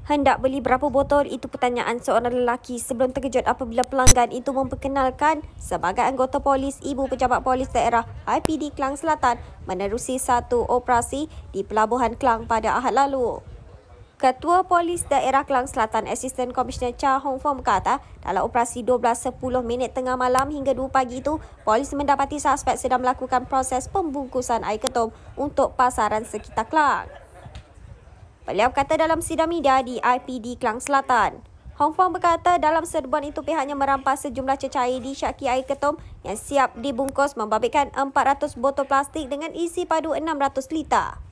Hendak beli berapa botol? Itu pertanyaan seorang lelaki sebelum terkejut apabila pelanggan itu memperkenalkan sebagai anggota polis ibu pejabat polis daerah IPD Klang Selatan menerusi satu operasi di Pelabuhan Klang pada Ahad lalu. Ketua Polis Daerah Klang Selatan, Asisten Komisioner Cha Hong Fong berkata, dalam operasi 12.10 tengah malam hingga 2 pagi itu, polis mendapati suspek sedang melakukan proses pembungkusan air ketum untuk pasaran sekitar Klang. Beliau kata dalam sidang media di IPD Klang Selatan. Hong Fong berkata dalam serbuan itu pihaknya merampas sejumlah cecair disyaki air ketum yang siap dibungkus membabitkan 400 botol plastik dengan isi padu 600 liter.